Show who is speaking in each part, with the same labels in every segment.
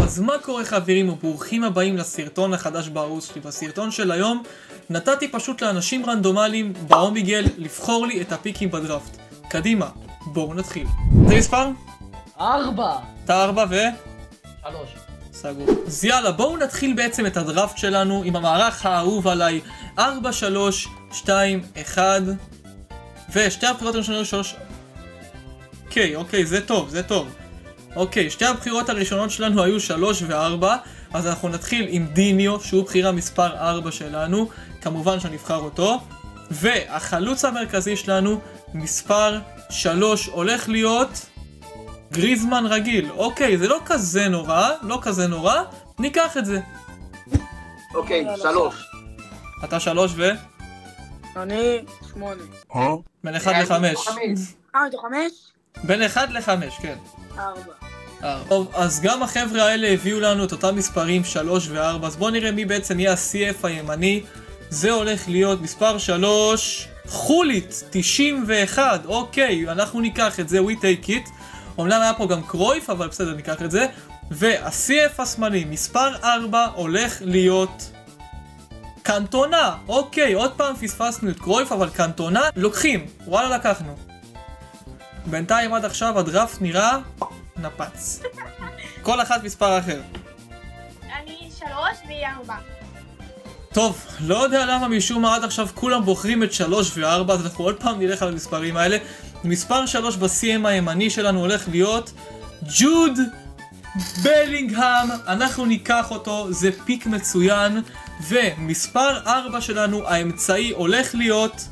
Speaker 1: אז מה קורה חברים וברוכים הבאים לסרטון החדש בערוץ שלי. בסרטון של היום נתתי פשוט לאנשים רנדומליים באומיגל לבחור לי את הפיקים בדראפט. קדימה, בואו נתחיל. זה מספר?
Speaker 2: 4.
Speaker 1: אתה 4 ו?
Speaker 2: 3.
Speaker 1: סגור. אז יאללה, בואו נתחיל בעצם את הדראפט שלנו עם המערך האהוב עליי. 4, 3, 2, 1 ושתי הבחירות הראשונות 3. אוקיי, זה טוב, זה טוב. אוקיי, שתי הבחירות הראשונות שלנו היו 3 ו4, אז אנחנו נתחיל עם דיניו, שהוא בחירה מספר 4 שלנו, כמובן שנבחר אותו, והחלוץ המרכזי שלנו, מספר 3, הולך להיות גריזמן רגיל. אוקיי, זה לא כזה נורא, לא כזה נורא, ניקח את זה.
Speaker 3: אוקיי, 3.
Speaker 1: אתה 3 ו?
Speaker 4: אני 8.
Speaker 1: בין 1 ל-5.
Speaker 4: אתה 5?
Speaker 1: בין 1 ל-5, כן.
Speaker 4: 4.
Speaker 1: טוב, אז גם החבר'ה האלה הביאו לנו את אותם מספרים 3 ו4, אז בואו נראה מי בעצם יהיה ה-CF הימני. זה הולך להיות מספר 3, חולית, 91, אוקיי, אנחנו ניקח את זה, we take it. אומנם היה פה גם קרויף, אבל בסדר, ניקח את זה. וה-CF השמאלי, מספר 4, הולך להיות קנטונה. אוקיי, עוד פעם פספסנו את קרויף, אבל קנטונה לוקחים, וואלה לקחנו. בינתיים עד עכשיו הדראפט נראה נפץ. כל אחת מספר אחר.
Speaker 5: אני 3 ו4.
Speaker 1: טוב, לא יודע למה משום מה עד עכשיו כולם בוחרים את 3 ו4, אז אנחנו עוד פעם נלך על המספרים האלה. מספר 3 ב-CM הימני שלנו הולך להיות ג'וד בלינגהאם. אנחנו ניקח אותו, זה פיק מצוין. ומספר 4 שלנו, האמצעי, הולך להיות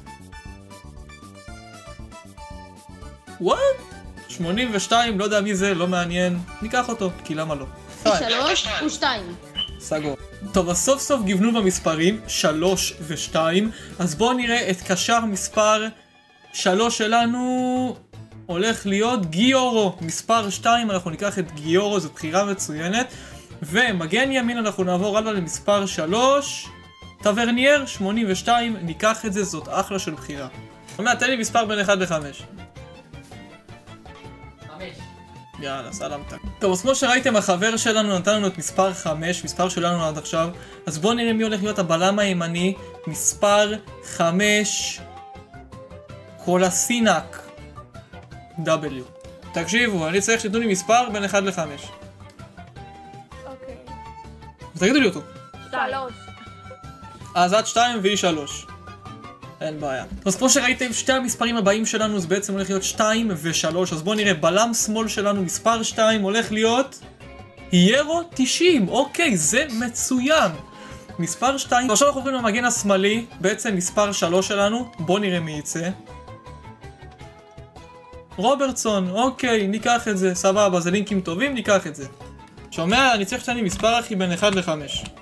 Speaker 1: וואט? 82, לא יודע מי זה, לא מעניין. ניקח אותו, כי למה לא?
Speaker 6: 3 ו2.
Speaker 1: סגור. טוב, אז סוף סוף גיוונו במספרים 3 ו2, אז בואו נראה את קשר מספר 3 שלנו. הולך להיות גיורו, מספר 2, אנחנו ניקח את גיורו, זו בחירה מצוינת. ומגן ימין אנחנו נעבור הלאה למספר 3, טברנייר, 82, ניקח את זה, זאת אחלה של בחירה. תן לי מספר בין 1 ל-5.
Speaker 2: 5.
Speaker 1: יאללה, סלאמתק. טוב, אז כמו שראיתם, החבר שלנו נתן לנו את מספר 5, מספר שלנו עד עכשיו. אז בואו נראה מי הולך להיות הבלם הימני, מספר 5, קולסינק, W. תקשיבו, אני צריך שתנו לי מספר בין 1 ל-5.
Speaker 5: אוקיי.
Speaker 1: אז תגידו לי אותו.
Speaker 5: 3.
Speaker 1: אז עד 2 והיא 3. אין בעיה. אז כמו שראיתם, שתי המספרים הבאים שלנו זה בעצם הולך להיות 2 ו-3. אז בואו נראה, בלם שמאל שלנו מספר 2 הולך להיות ירו 90. אוקיי, זה מצוין. מספר 2. עכשיו אנחנו עוברים למגן השמאלי, בעצם מספר 3 שלנו. בואו נראה מי יצא. רוברטסון. אוקיי, ניקח את זה. סבבה, זה לינקים טובים, ניקח את זה. שומע? אני צריך שתני מספר אחי בין 1 ל-5.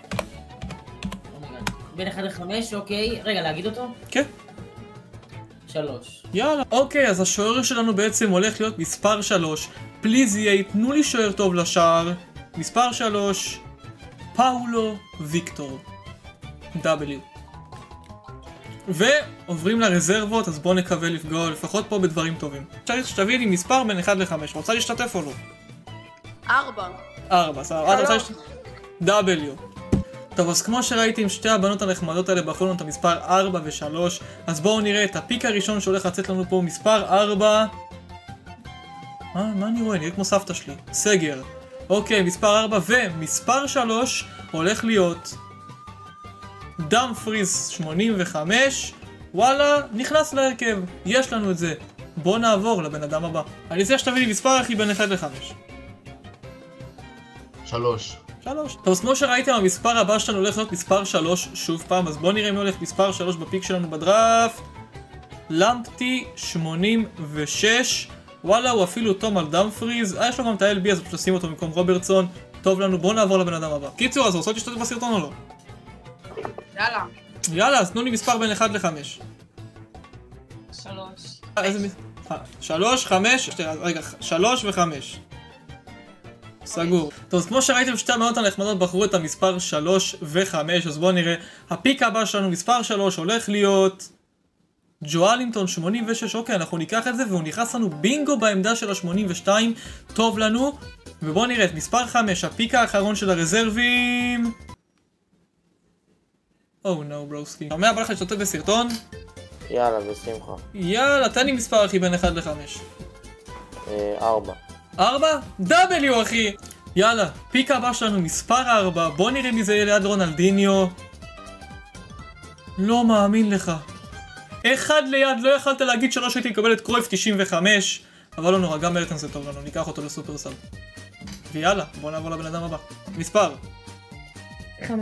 Speaker 2: בין 1 ל-5, אוקיי. רגע, להגיד אותו?
Speaker 1: כן.
Speaker 2: 3.
Speaker 1: יאללה. אוקיי, אז השוער שלנו בעצם הולך להיות מספר 3. פליז יהיה, תנו לי שוער טוב לשער. מספר 3, פאולו ויקטור. W. ועוברים לרזרבות, אז בואו נקווה לפגוע לפחות פה בדברים טובים. צריך שתביא לי מספר בין 1 ל-5. רוצה להשתתף או לא?
Speaker 4: 4.
Speaker 1: 4, סבבה. את רוצה להשתתף? W. טוב, אז כמו שראיתם, שתי הבנות הנחמדות האלה בחרו לנו את המספר 4 ו-3. אז בואו נראה את הפיק הראשון שהולך לצאת לנו פה, מספר 4. מה אני רואה? נראה כמו סבתא שלי. סגר. אוקיי, מספר 4 ומספר 3 הולך להיות דאמפריז 85. וואלה, נכנס להרכב. יש לנו את זה. בואו נעבור לבן אדם הבא. אני צריך שתביא לי מספר אחי בין 1 ל-5.
Speaker 3: 3.
Speaker 1: 3. טוב, אז כמו שראיתם, המספר הבא שלנו הולך להיות מספר 3 שוב פעם, אז בואו נראה מי הולך מספר 3 בפיק שלנו בדראפט. למפטי 86. וואלה, הוא אפילו תום על דאמפריז. יש לו גם את ה-LB, אז פשוט נשים אותו במקום רוברטסון. טוב לנו, בואו נעבור לבן אדם הבא. קיצור, אז רוצות להשתתף בסרטון או לא?
Speaker 4: יאללה.
Speaker 1: יאללה, אז תנו לי מספר בין 1 ל-5.
Speaker 4: 3.
Speaker 1: איזה מספר? 3, 5, רגע, 3 ו-5. סגור. טוב, אז כמו שראיתם, שתי הבנות הנחמדות בחרו את המספר 3 ו-5, אז בואו נראה. הפיק הבא שלנו, מספר 3, הולך להיות ג'ואלינגטון 86, אוקיי, אנחנו ניקח את זה והוא נכנס לנו בינגו בעמדה של ה-82, טוב לנו. ובואו נראה את מספר 5, הפיק האחרון של הרזרבים. או נו ברוסקי. בא לך להשתתף בסרטון?
Speaker 6: יאללה, בשמחה.
Speaker 1: יאללה, תן לי מספר אחי בין 1 ל-5.
Speaker 6: 4.
Speaker 1: 4? W אחי! יאללה, פיק הבא שלנו מספר 4, בוא נראה מי זה יהיה ליד רונלדיניו. לא מאמין לך. 1 ליד, לא יכלת להגיד 3 הייתי מקבל את קרויף 95, אבל לא נורא, גם מרטנס זה טוב לנו, ניקח אותו לסופר סאב. ויאללה, בוא נעבור לבן אדם הבא. מספר
Speaker 7: 5.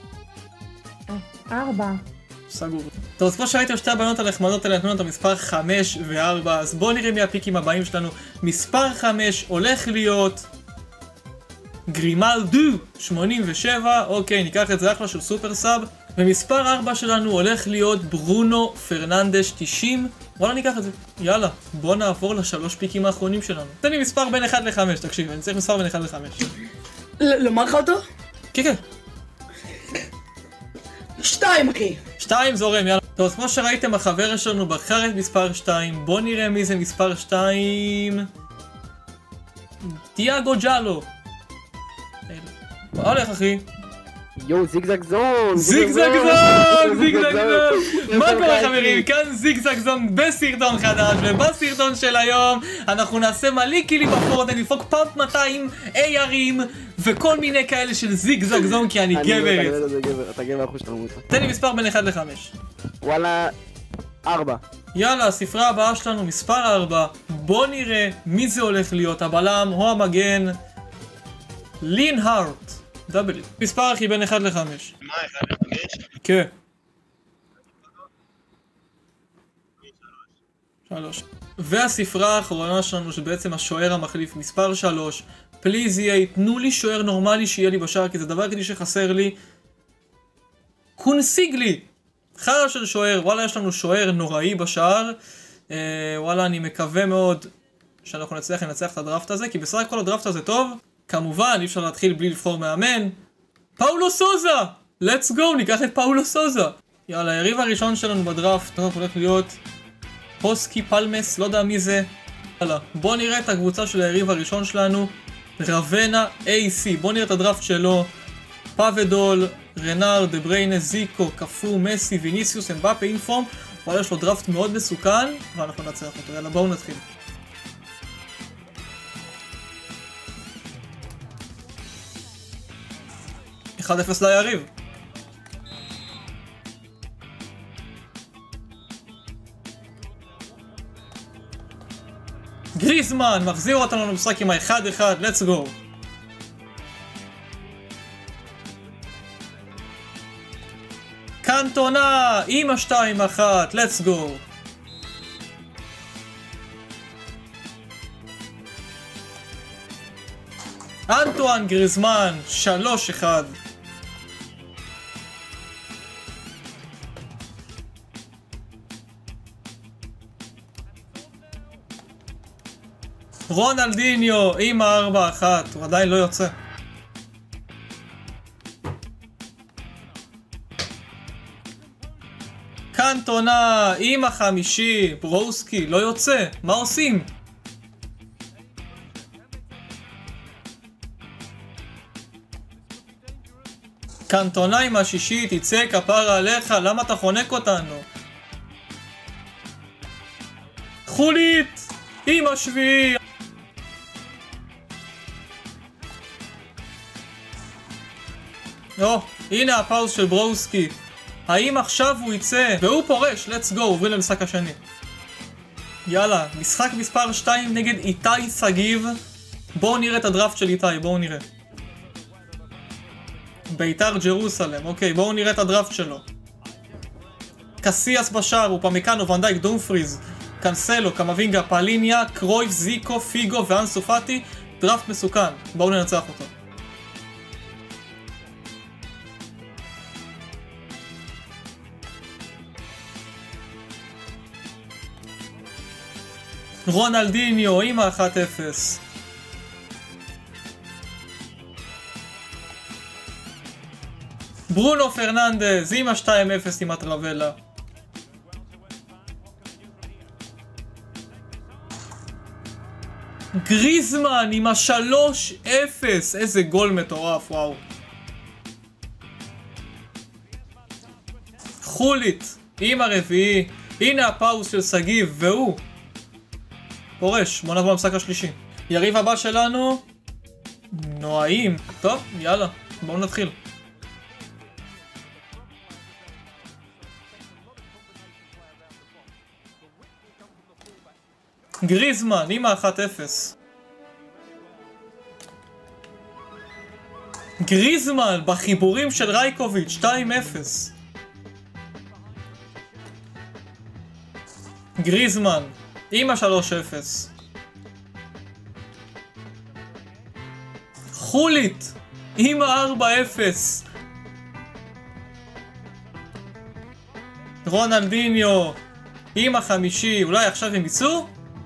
Speaker 7: 4.
Speaker 1: סגור. טוב, אז כמו שראיתם שתי הבנות הנחמדות האלה נתנו לנו את המספר 5 ו-4, אז בואו נראה מי הפיקים הבאים שלנו. מספר 5 הולך להיות גרימלדו 87, אוקיי, ניקח את זה אחלה של סופר סאב. ומספר 4 שלנו הולך להיות ברונו פרננדש 90, וואלה ניקח את זה. יאללה, בואו נעבור לשלוש פיקים האחרונים שלנו. תן לי מספר בין 1 ל-5, תקשיב, אני צריך מספר בין 1 ל-5.
Speaker 4: לומר לך אותו?
Speaker 1: כן, כן.
Speaker 4: 2 אחי.
Speaker 1: 2 זורם, יאללה. טוב, אז כמו שראיתם, החבר שלנו בחר את מספר 2, בואו נראה מי זה מספר 2. תיאגו ג'אלו. מה הולך אחי?
Speaker 6: יואו, זיגזג זון!
Speaker 1: זיגזג זון! זיגזג זון! מה קורה חברים? כאן זיגזג זון בסרטון חדש, ובסרטון של היום אנחנו נעשה מלא קילים בפורט, אני נדפוק פאמפ 200 ARים וכל מיני כאלה של זיגזג זון כי אני גבר.
Speaker 6: אתה גבר אחוז שאתה מוצא.
Speaker 1: תן לי מספר בין 1 ל-5.
Speaker 6: וואלה, 4.
Speaker 1: יאללה, הספרה הבאה שלנו מספר 4, בוא נראה מי זה הולך להיות, הבלם או המגן. לינהארט W. מספר אחי בין 1 ל-5.
Speaker 8: מה, 1 ל-5?
Speaker 1: כן. 3. והספרה האחרונה שלנו שבעצם השוער המחליף מספר 3. פליז יהיה, תנו לי שוער נורמלי שיהיה לי בשער כי זה דבר כדי שחסר לי. קונסיגלי! חרא של שוער, וואלה יש לנו שוער נוראי בשער. וואלה אני מקווה מאוד שאנחנו נצליח לנצח את הדראפט הזה כי בסך הכל הדראפט הזה טוב. כמובן, אי אפשר להתחיל בלי לבחור מאמן. פאולו סוזה! let's go, ניקח את פאולו סוזה. יאללה, היריב הראשון שלנו בדראפט הולך להיות פוסקי פלמס, לא יודע מי זה. יאללה, בוא נראה את הקבוצה של היריב הראשון שלנו. רוונה AC, בוא נראה את הדראפט שלו. פאבדול, רנאר, דה בריינה, זיקו, קפו, מסי, ויניסיוס, אמבאפה, אינפורם. וואלה, יש לו דראפט מאוד מסוכן, ואנחנו נצח אותו. יאללה, בואו נתחיל. אחד 0 ליריב. גריזמן מחזיר אותנו למשחק עם ה-1-1, let's go. קנטונה עם ה-2-1, let's go. אנטואן גריזמן 3-1. רונלדיניו עם ה-4-1, הוא עדיין לא יוצא. קנטונה עם ה-5, ברוסקי לא יוצא, מה עושים? קנטונה עם ה-6, תצא כפרה עליך, למה אתה חונק אותנו? חולית עם ה-7. הנה הפאוס של ברוסקי. האם עכשיו הוא יצא? והוא פורש, let's go, עוברים למשחק השני. יאללה, משחק מספר 2 נגד איתי סגיב. בואו נראה את הדראפט של איתי, בואו נראה. ביתר ג'רוסלם, אוקיי, בואו נראה את הדראפט שלו. קסיאס בשער, אופמקאנו, ונדייק, דומפריז, קנסלו, קמבינגה, פליניה, קרויף, זיקו, פיגו ואנסו פאטי. דראפט מסוכן, בואו ננצח אותו. רונלדיניו עם ה-1-0. ברונו פרננדז עם ה-2-0 עם הטרבלה. גריזמן עם ה-3-0. איזה גול מטורף, וואו. חולית עם הרביעי. הנה הפאוס של סגיב, והוא פורש. בוא נעבור למשחק השלישי. יריב הבא שלנו נועים. טוב, יאללה, בואו נתחיל. גריזמן עם ה-1-0. גריזמן בחיבורים של רייקוביץ' 2-0. גריזמן עם ה-3-0. חולית עם ה-4-0. רונלדיניו עם ה-5. אולי עכשיו הם יצאו?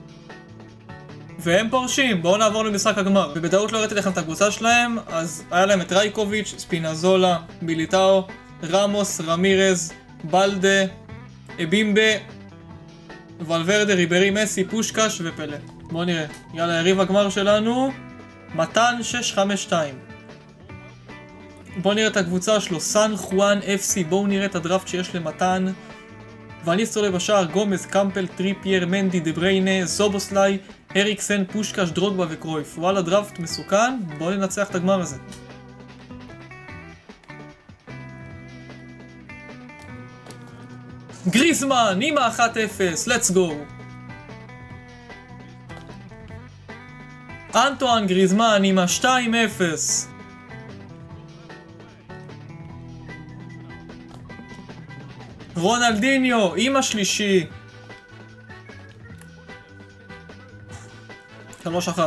Speaker 1: והם פורשים. בואו נעבור למשחק הגמר. ובטעות לא הראיתי לכם את הקבוצה שלהם, אז היה להם את רייקוביץ', ספינזולה, מיליטאו, רמוס, רמירז, בלדה, אבימבה, ולוורדה, ריברי, מסי, פושקש ופלא. בואו נראה. יאללה, יריב הגמר שלנו מתן 652. בואו נראה את הקבוצה שלו, סן חואן FC. בואו נראה את הדראפט שיש למתן. וניסטרלי בשער, גומז, קמפל, טריפייר, מנדי, דבריינה, זובוסליי, הריקסן, פושקש, דרוגבה וקרויף. וואלה, דראפט מסוכן. בואו ננצח את הגמר הזה. גריזמן עם ה-1-0, let's go. אנטואן גריזמן עם ה-2-0. רונלדיניו עם השלישי. 3-1.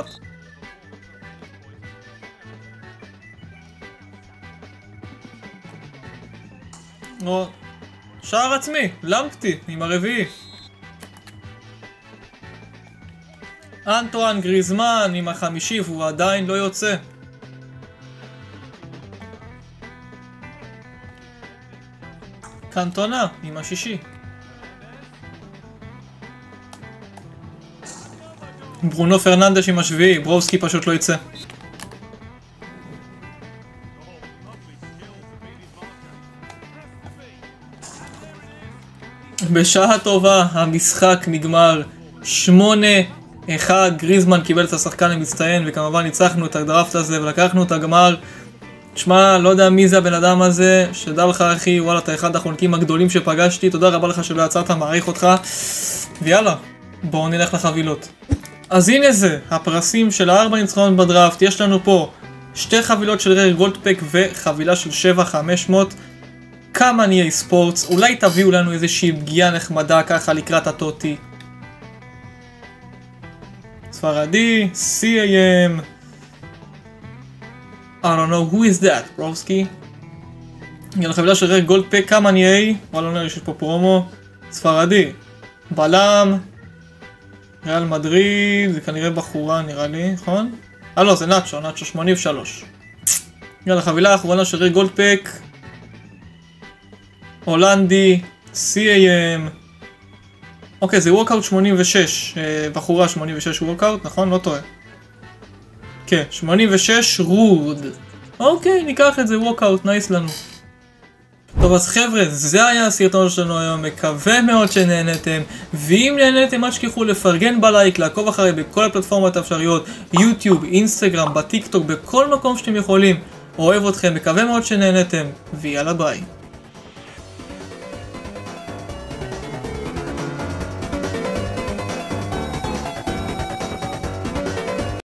Speaker 1: או שער עצמי, למקטי עם הרביעי. אנטואן גריזמן עם ה-5 והוא עדיין לא יוצא. קנטונה עם ה-6. ברונו פרננדש עם ה-7. ברובסקי פשוט לא יצא. בשעה טובה המשחק נגמר 8-1. גריזמן קיבל את השחקן המצטיין וכמובן ניצחנו את הדראפט הזה ולקחנו את הגמר. תשמע, לא יודע מי זה הבן אדם הזה, שדע לך אחי, וואלה, אתה אחד החונקים הגדולים שפגשתי, תודה רבה לך שלא יצאת, מעריך אותך. ויאללה, בואו נלך לחבילות. אז הנה זה, הפרסים של 4 ניצחונות בדראפט. יש לנו פה 2 חבילות של רר גולדפק וחבילה של 7,500. כמה נהיה ספורטס, אולי תביאו לנו איזושהי פגיעה נחמדה ככה לקראת הטוטי. ספרדי, CAM. I don't know who is that, ברובסקי. יאללה, חבילה של רר גולדפק, כמה נהיה? וואלה, לא נראה שיש פה פרומו. ספרדי, בלם, ריאל מדריד, זה כנראה בחורה נראה לי, נכון? לא, זה נאצ'ו, נאצ'ו 83. יאללה, חבילה האחרונה של רר גולדפק. הולנדי, CAM. אוקיי, זה וורקאוט 86, בחורה 86 וורקאוט, נכון? לא טועה. כן, 86 רוד. אוקיי, ניקח את זה וורקאוט, נייס לנו. טוב, אז חבר'ה, זה היה הסרטון שלנו היום, מקווה מאוד שנהנתם, ואם נהנתם, אל תשכחו לפרגן בלייק, לעקוב אחרי בכל הפלטפורמות האפשריות, יוטיוב, אינסטגרם, בטיק טוק, בכל מקום שאתם יכולים. אוהב אתכם, מקווה מאוד שנהנתם, ויאללה ביי.